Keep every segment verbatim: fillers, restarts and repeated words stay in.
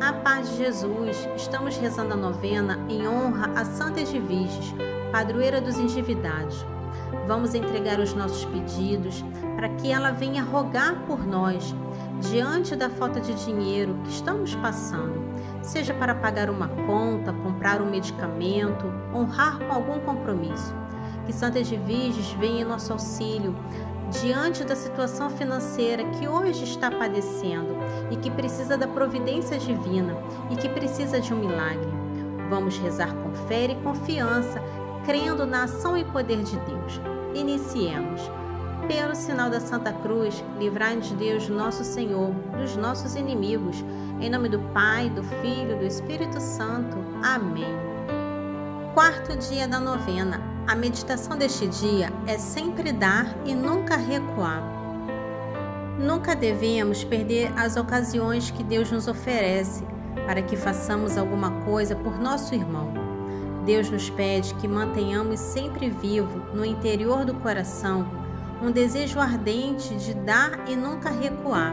Na paz de Jesus, estamos rezando a novena em honra a Santa Edviges, padroeira dos endividados. Vamos entregar os nossos pedidos para que ela venha rogar por nós, diante da falta de dinheiro que estamos passando, seja para pagar uma conta, comprar um medicamento, honrar com algum compromisso. Que Santa Edviges venha em nosso auxílio, diante da situação financeira que hoje está padecendo e que precisa da providência divina e que precisa de um milagre. Vamos rezar com fé e confiança, crendo na ação e poder de Deus. Iniciemos. Pelo sinal da Santa Cruz, livrai-nos Deus, nosso Senhor, dos nossos inimigos. Em nome do Pai, do Filho e do Espírito Santo. Amém. Quarto dia da novena. A meditação deste dia é sempre dar e nunca recuar. Nunca devemos perder as ocasiões que Deus nos oferece para que façamos alguma coisa por nosso irmão. Deus nos pede que mantenhamos sempre vivo, no interior do coração, um desejo ardente de dar e nunca recuar.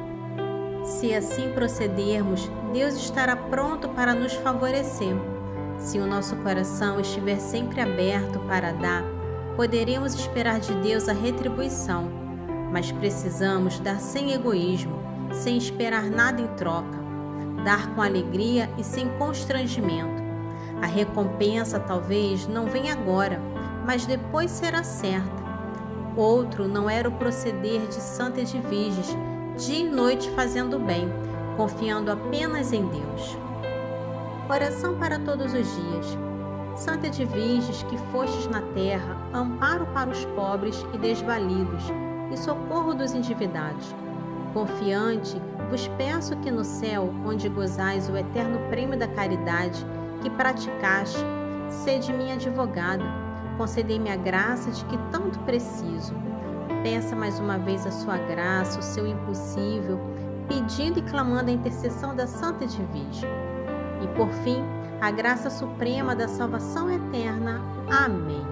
Se assim procedermos, Deus estará pronto para nos favorecer. Se o nosso coração estiver sempre aberto para dar, poderemos esperar de Deus a retribuição, mas precisamos dar sem egoísmo, sem esperar nada em troca, dar com alegria e sem constrangimento. A recompensa talvez não venha agora, mas depois será certa. Outro não era o proceder de Santa Edviges, dia e noite fazendo bem, confiando apenas em Deus. Oração para todos os dias. Santa Edviges, que fostes na terra, amparo para os pobres e desvalidos, e socorro dos endividados. Confiante, vos peço que no céu, onde gozais o eterno prêmio da caridade que praticaste, sede minha advogada, concedei-me a graça de que tanto preciso. Peça mais uma vez a sua graça, o seu impossível, pedindo e clamando a intercessão da Santa Edviges. E por fim, a graça suprema da salvação eterna. Amém.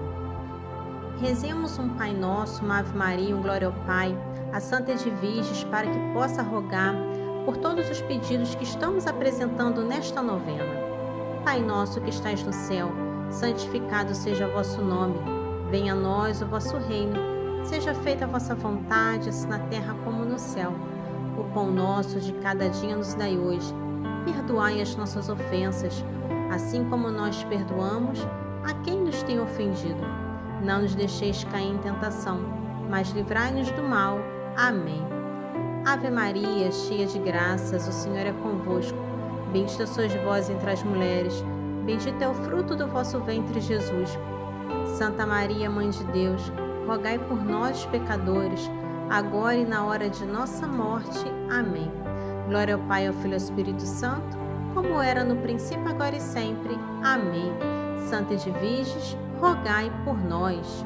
Rezemos um Pai Nosso, uma Ave Maria, um Glória ao Pai, a Santa Edviges, para que possa rogar por todos os pedidos que estamos apresentando nesta novena. Pai nosso que estais no céu, santificado seja o vosso nome. Venha a nós o vosso reino. Seja feita a vossa vontade, assim na terra como no céu. O pão nosso de cada dia nos dai hoje. Perdoai as nossas ofensas, assim como nós perdoamos a quem nos tem ofendido. Não nos deixeis cair em tentação, mas livrai-nos do mal. Amém. Ave Maria, cheia de graças, o Senhor é convosco. Bendita sois vós entre as mulheres, bendito é o fruto do vosso ventre, Jesus. Santa Maria, Mãe de Deus, rogai por nós, pecadores, agora e na hora de nossa morte. Amém. Glória ao Pai, ao Filho e ao Espírito Santo, como era no princípio, agora e sempre. Amém. Santa Edviges, rogai por nós.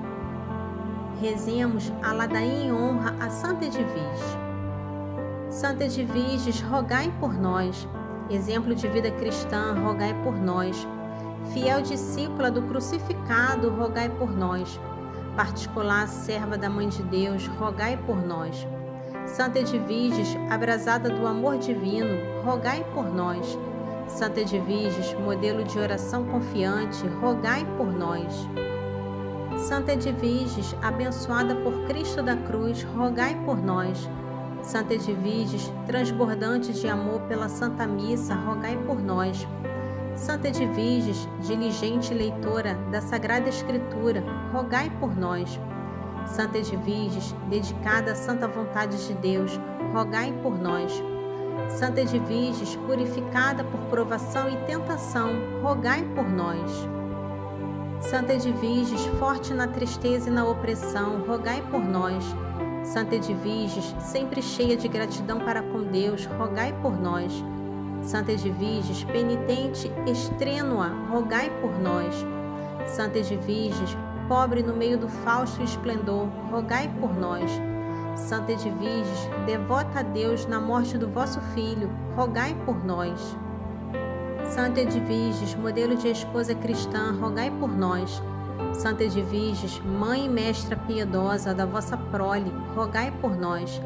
Rezemos a ladainha em honra a Santa Edviges. Santa Edviges, rogai por nós. Exemplo de vida cristã, rogai por nós. Fiel discípula do crucificado, rogai por nós. Particular serva da Mãe de Deus, rogai por nós. Santa Edviges, abrasada do amor divino, rogai por nós. Santa Edviges, modelo de oração confiante, rogai por nós. Santa Edviges, abençoada por Cristo da cruz, rogai por nós. Santa Edviges, transbordante de amor pela Santa Missa, rogai por nós. Santa Edviges, diligente leitora da Sagrada Escritura, rogai por nós. Santa Edviges, dedicada à santa vontade de Deus, rogai por nós. Santa Edviges, purificada por provação e tentação, rogai por nós. Santa Edviges, forte na tristeza e na opressão, rogai por nós. Santa Edviges, sempre cheia de gratidão para com Deus, rogai por nós. Santa Edviges, penitente, extrênua, rogai por nós. Santa Edviges, pobre no meio do fausto esplendor, rogai por nós. Santa Edviges, devota a Deus na morte do vosso Filho, rogai por nós. Santa Edviges, modelo de esposa cristã, rogai por nós. Santa Edviges, mãe e mestra piedosa da vossa prole, rogai por nós.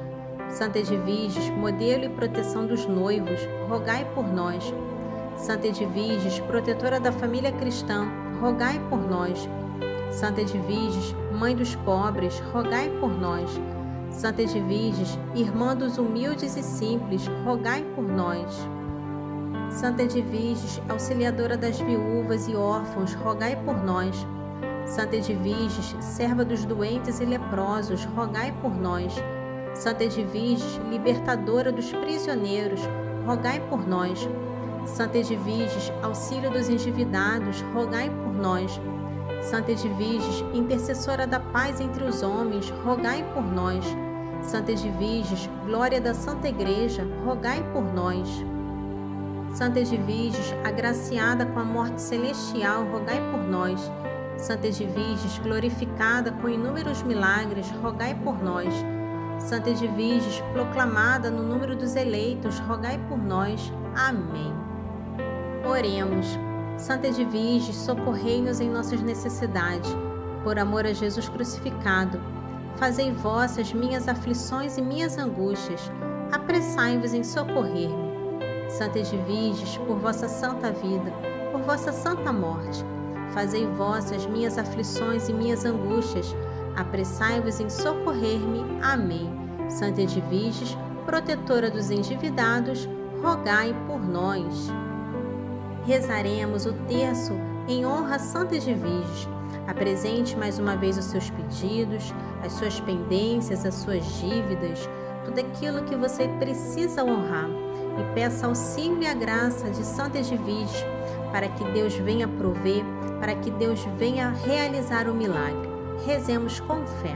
Santa Edviges, modelo e proteção dos noivos, rogai por nós. Santa Edviges, protetora da família cristã, rogai por nós. Santa Edviges, mãe dos pobres, rogai por nós. Santa Edviges, irmã dos humildes e simples, rogai por nós. Santa Edviges, auxiliadora das viúvas e órfãos, rogai por nós. Santa Edviges, serva dos doentes e leprosos, rogai por nós. Santa Edviges, libertadora dos prisioneiros, rogai por nós. Santa Edviges, auxílio dos endividados, rogai por nós. Santa Edviges, intercessora da paz entre os homens, rogai por nós. Santa Edviges, glória da Santa Igreja, rogai por nós. Santa Edviges, agraciada com a morte celestial, rogai por nós. Santa Edviges, glorificada com inúmeros milagres, rogai por nós. Santa Edviges, proclamada no número dos eleitos, rogai por nós. Amém. Oremos. Santa Edviges, socorrei-nos em nossas necessidades, por amor a Jesus crucificado. Fazei vossas minhas aflições e minhas angústias, apressai-vos em socorrer-me. Santa Edviges, por vossa santa vida, por vossa santa morte, fazei vossas minhas aflições e minhas angústias, apressai-vos em socorrer-me. Amém. Santa Edviges, protetora dos endividados, rogai por nós. Rezaremos o terço em honra a Santa Edviges. Apresente mais uma vez os seus pedidos, as suas pendências, as suas dívidas, tudo aquilo que você precisa honrar, e peça auxílio e a graça de Santa Edviges para que Deus venha prover, para que Deus venha realizar o milagre. Rezemos com fé.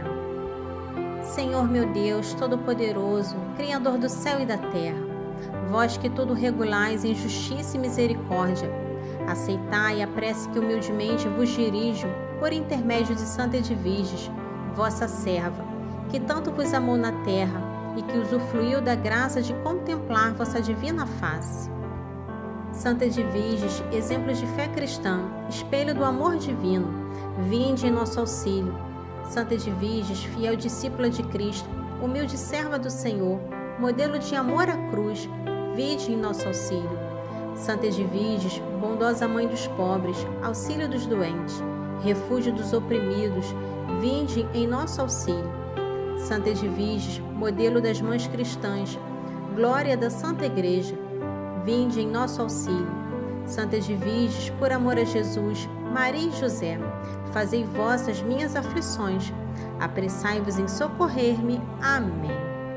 Senhor meu Deus, Todo-Poderoso, Criador do céu e da terra, vós que tudo regulais em justiça e misericórdia, aceitai a prece que humildemente vos dirijo por intermédio de Santa Edviges, vossa serva, que tanto vos amou na terra e que usufruiu da graça de contemplar vossa divina face. Santa Edviges, exemplo de fé cristã, espelho do amor divino, vinde em nosso auxílio. Santa Edviges, fiel discípula de Cristo, humilde serva do Senhor, modelo de amor à cruz, vinde em nosso auxílio. Santa Edviges, bondosa mãe dos pobres, auxílio dos doentes, refúgio dos oprimidos, vinde em nosso auxílio. Santa Edviges, modelo das mães cristãs, glória da Santa Igreja, vinde em nosso auxílio. Santa Edviges, por amor a Jesus, Maria e José, fazei vossas minhas aflições, apressai-vos em socorrer-me. Amém.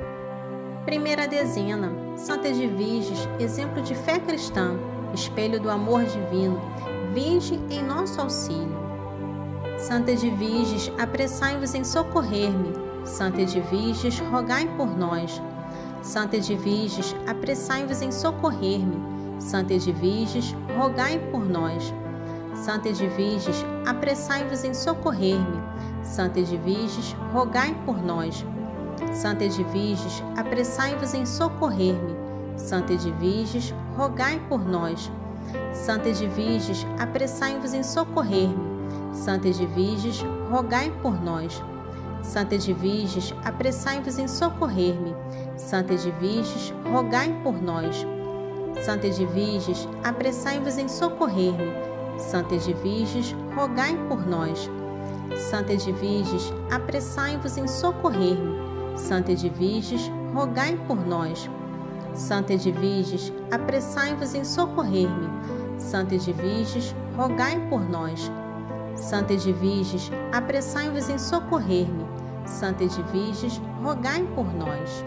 Primeira dezena. Santa Edviges, exemplo de fé cristã, espelho do amor divino, vinde em nosso auxílio. Santa Edviges, apressai-vos em socorrer-me. Santa Edviges, rogai por nós. Santa Edviges, apressai-vos em socorrer-me. Santa Edviges, rogai por nós. Santa Edviges, apressai-vos em socorrer-me. Santa Edviges, rogai por nós. Santa Edviges, apressai-vos em socorrer-me. Santa Edviges, rogai por nós. Santa Edviges, apressai-vos em socorrer-me. Santa Edviges, rogai por nós. Santa Edviges, apressai-vos em socorrer-me. Santa Edviges, rogai por nós. Santa Edviges, apressai-vos em socorrer-me. Santa Edviges, rogai por nós. Santa Edviges, apressai-vos em socorrer-me. Santa Edviges, rogai por nós. Santa Edviges, apressai-vos em socorrer-me. Santa Edviges, rogai por nós. Santa Edviges, apressai-vos em socorrer-me. Santa Edviges, rogai por nós.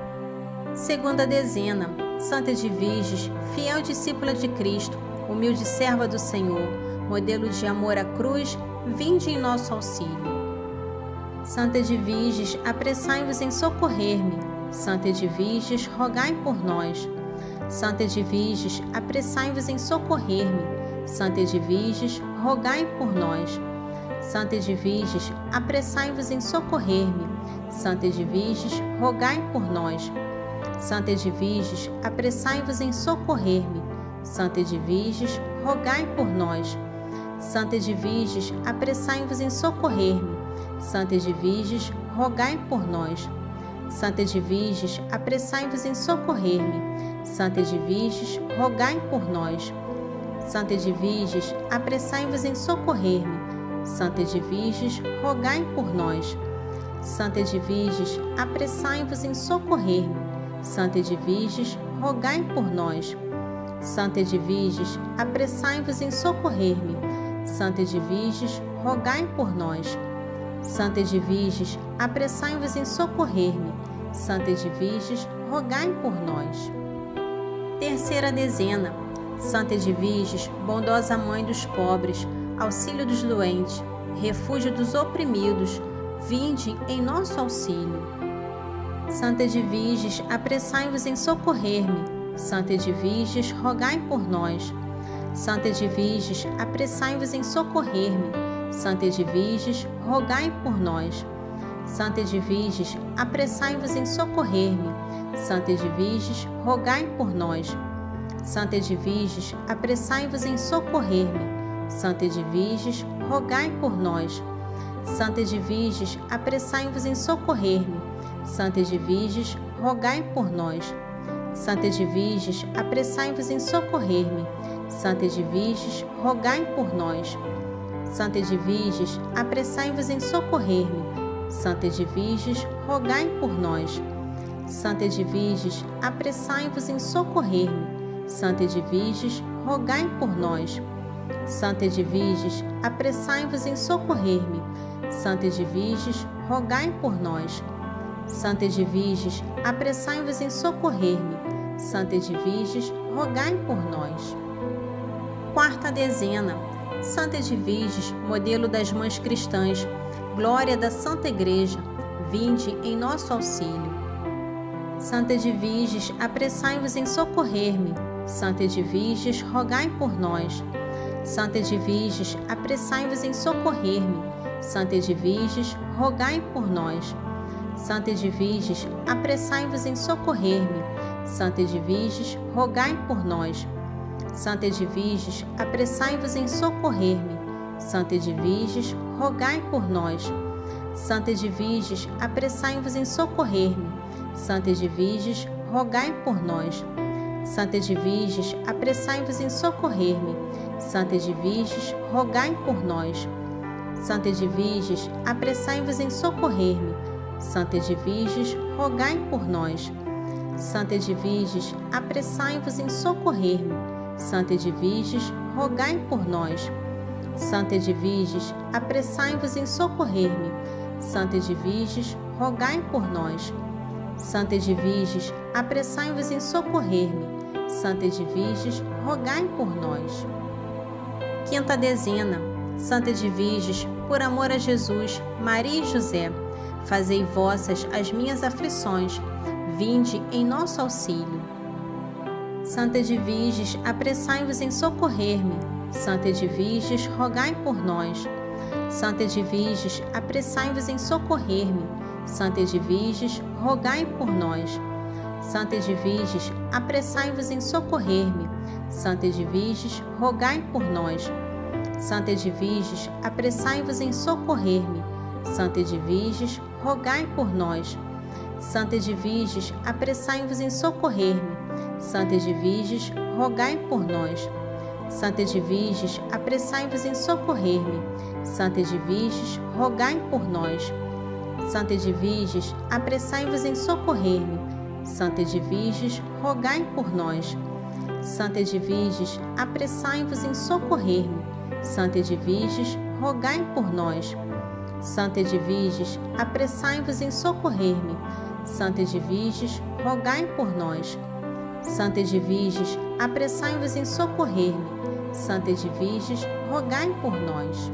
Segunda dezena. Santa Edviges, fiel discípula de Cristo, humilde serva do Senhor, modelo de amor à cruz, vinde em nosso auxílio. Santa Edviges, apressai-vos em socorrer-me. Santa Edviges, rogai por nós. Santa Edviges, apressai-vos em socorrer-me. Santa Edviges, rogai por nós. Santa Edviges, apressai-vos em socorrer-me. Santa Edviges, rogai por nós. Santa Edviges, apressai-vos em socorrer-me. Santa Edviges, rogai por nós. Santa Edviges, apressai-vos em socorrer-me. Santa Edviges, rogai por nós. Santa Edviges, apressai-vos em socorrer-me. Santa Edviges, rogai por nós. Santa Edviges, apressai-vos em socorrer-me. Santa Edviges, rogai por nós. Santa Edviges, apressai-vos em socorrer-me. Santa Edviges, rogai por nós. Santa Edviges, apressai-vos em socorrer-me. Santa Edviges, rogai por nós. Santa Edviges, apressai-vos em socorrer-me. Santa Edviges, rogai por nós. Terceira dezena. Santa Edviges, bondosa mãe dos pobres, auxílio dos doentes, refúgio dos oprimidos, vinde em nosso auxílio. Santa Edviges, apressai-vos em socorrer-me. Santa Edviges, rogai por nós. Santa Edviges, apressai-vos em socorrer-me. Santa Edviges, rogai por nós. Santa Edviges, apressai-vos em socorrer-me. Santa Edviges, rogai por nós. Santa Edviges, apressai-vos em socorrer-me. Santa Edviges, rogai por nós. Santa Edviges, apressai-vos em socorrer-me. Santa Edviges, rogai por nós. Santa Edviges, apressai-vos em socorrer-me. Santa Edviges, rogai por nós. Santa Edviges, apressai-vos em socorrer-me. Santa Edviges, rogai por nós. Santa Edviges, apressai-vos em socorrer-me. Santa Edviges, rogai por nós. Santa Edviges, apressai-vos em socorrer-me. Santa Edviges, rogai por nós. Santa Edviges, apressai-vos em socorrer-me. Santa Edviges, rogai por nós. Quarta dezena. Santa Edviges, modelo das mães cristãs, glória da Santa Igreja, vinde em nosso auxílio. Santa Edviges, apressai-vos em socorrer-me. Santa Edviges, rogai por nós. Santa Edviges, apressai-vos em socorrer-me. Santa Edviges, rogai por nós. Santa Edviges, apressai-vos em socorrer-me. Santa Edviges, rogai por nós. Santa Edviges, apressai-vos em socorrer-me. Santa Edviges, rogai por nós. Santa Edviges, apressai-vos em socorrer-me. Santa Edviges, rogai por nós. Santa Edviges, apressai-vos em socorrer-me. Santa Edviges, rogai por nós. Santa Edviges, apressai-vos em socorrer-me. Santa Edviges, rogai por nós. Santa Edviges, apressai-vos em socorrer-me. Santa Edviges, rogai por nós. Santa Edviges, apressai-vos em socorrer-me. Santa Edviges, rogai por nós. Santa Edviges, apressai-vos em socorrer-me. Santa Edviges, rogai por nós. Quinta dezena. Santa Edviges, por amor a Jesus, Maria e José, fazei vossas as minhas aflições, vinde em nosso auxílio. Santa Edviges, apressai-vos em socorrer-me. Santa Edviges, rogai por nós. Santa Edviges, apressai-vos em socorrer-me. Santa Edviges, rogai por nós. Santa Edviges, apressai-vos em socorrer-me. Santa Edviges, rogai por nós. Santa Edviges, apressai-vos em socorrer-me. Santa Edviges, rogai por nós. Santa Edviges, apressai-vos em socorrer-me. Santa Edviges, rogai por nós. Santa Edviges, apressai-vos em socorrer-me. Santa Edviges, rogai por nós. Santa Edviges, apressai-vos em socorrer-me. Santa Edviges, rogai por nós. Santa Edviges, apressai-vos em socorrer-me. Santa Edviges, rogai por nós. Santa Edviges, apressai-vos em socorrer-me. Santa Edviges, rogai por nós. Santa Edviges, apressai-vos em socorrer-me. Santa Edviges, rogai por nós.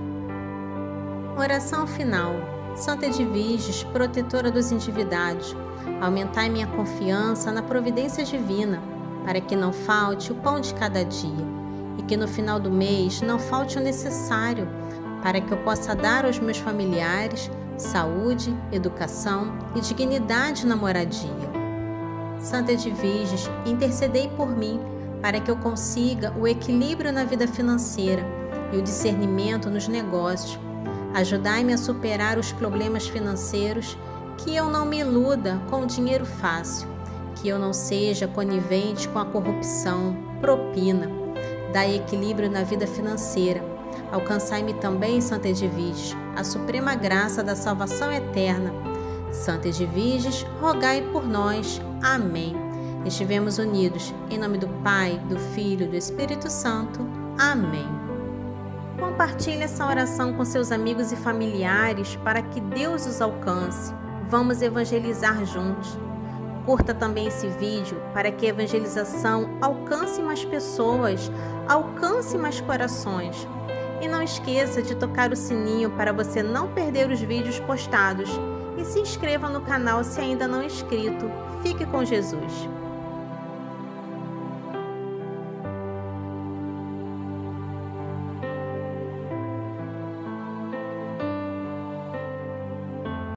Oração final. Santa Edviges, protetora dos endividados, aumentai minha confiança na providência divina, para que não falte o pão de cada dia, e que no final do mês não falte o necessário, para que eu possa dar aos meus familiares saúde, educação e dignidade na moradia. Santa Edviges, intercedei por mim, para que eu consiga o equilíbrio na vida financeira e o discernimento nos negócios. Ajudai-me a superar os problemas financeiros Que eu não me iluda com o dinheiro fácil, que eu não seja conivente com a corrupção, propina. Dai equilíbrio na vida financeira. Alcançai-me também, Santa Edviges, a suprema graça da salvação eterna. Santa Edviges, rogai por nós. Amém. Estivemos unidos, em nome do Pai, do Filho e do Espírito Santo. Amém. Compartilhe essa oração com seus amigos e familiares para que Deus os alcance. Vamos evangelizar juntos. Curta também esse vídeo para que a evangelização alcance mais pessoas, alcance mais corações. E não esqueça de tocar o sininho para você não perder os vídeos postados. E se inscreva no canal se ainda não é inscrito. Fique com Jesus.